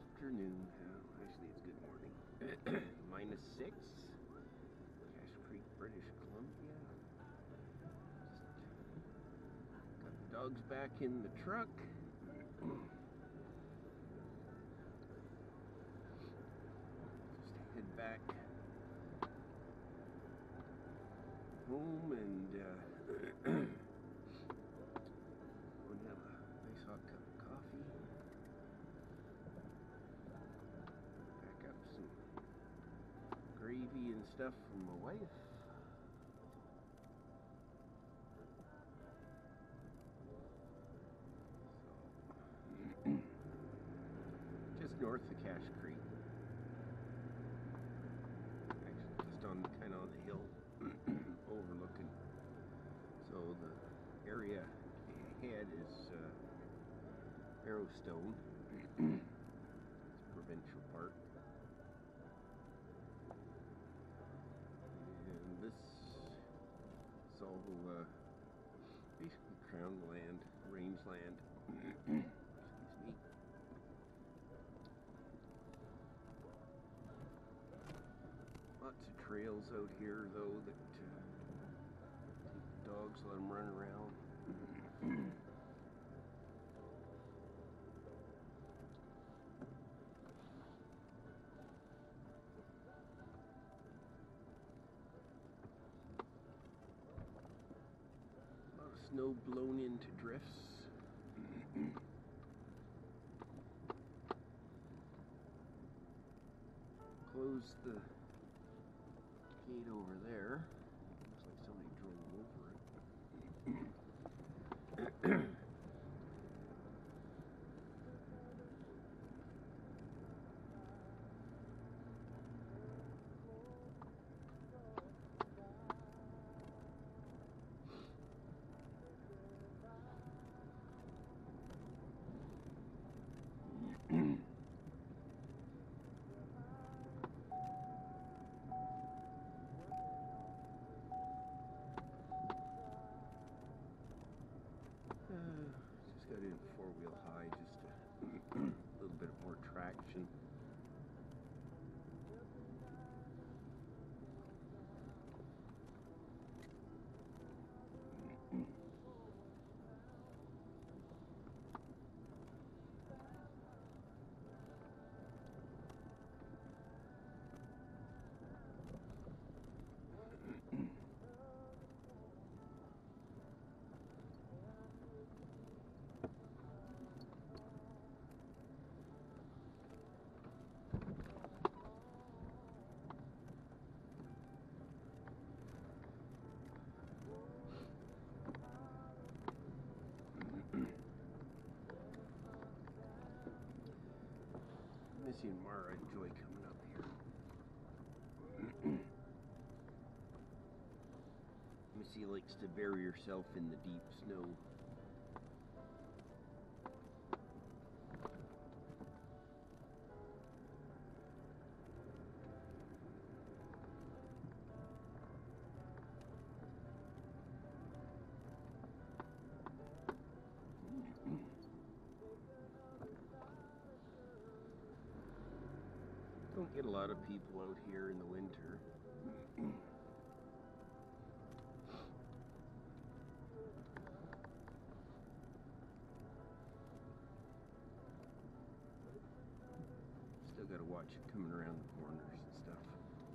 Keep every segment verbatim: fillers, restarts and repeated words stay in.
afternoon. Uh, actually, it's good morning. Minus six. Cache Creek, British Columbia. Just got the dogs back in the truck. Just head back home and uh, go and have a nice hot cup of coffee. Pack up some gravy and stuff for my wife. So, just north of Cache Creek. Actually, just on kind of on the hill overlooking. So the area ahead is uh, Arrowstone. It's a provincial park. And this is all uh, basically crown land, rangeland. Excuse me. Lots of trails out here, though, that uh, take the dogs, let them run around. A lot of snow blown into drifts. Close the gate over there. Looks like somebody drove over it. Uh, just got in four-wheel high, just a little bit more traction. Missy and Mara enjoy coming up here. Missy likes to bury herself in the deep snow. Don't get a lot of people out here in the winter. Still got to watch it coming around the corners and stuff.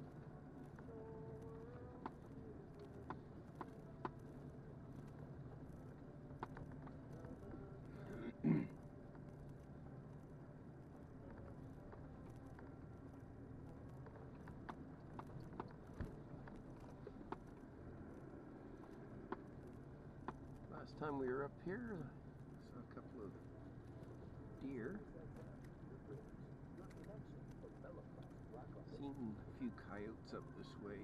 Last time we were up here, I saw a couple of deer. Seen a few coyotes up this way.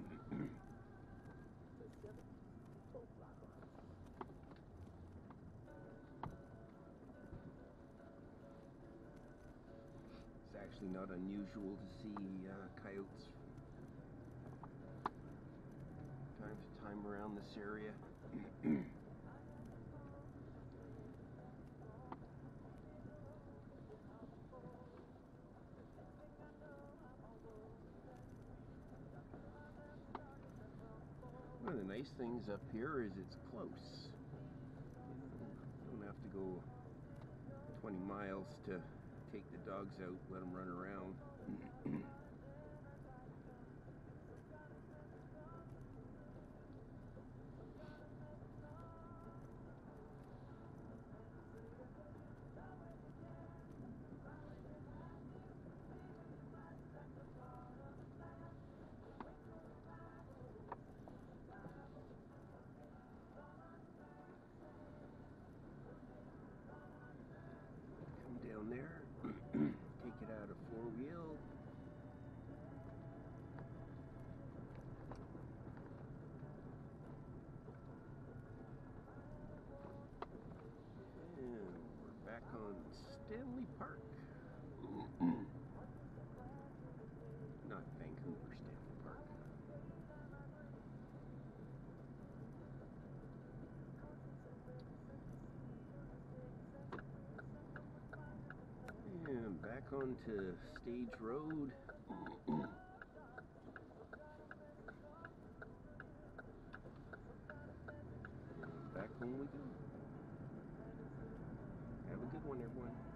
It's actually not unusual to see uh, coyotes time to time around this area. nice things up here is it's close. You don't have to go twenty miles to take the dogs out, let them run around. Down there, take it out of four wheel. And we're back on Stanley Park. Not Vancouver, Stanley Park. And back onto Stage Road. And back home we go. Have a good one, everyone.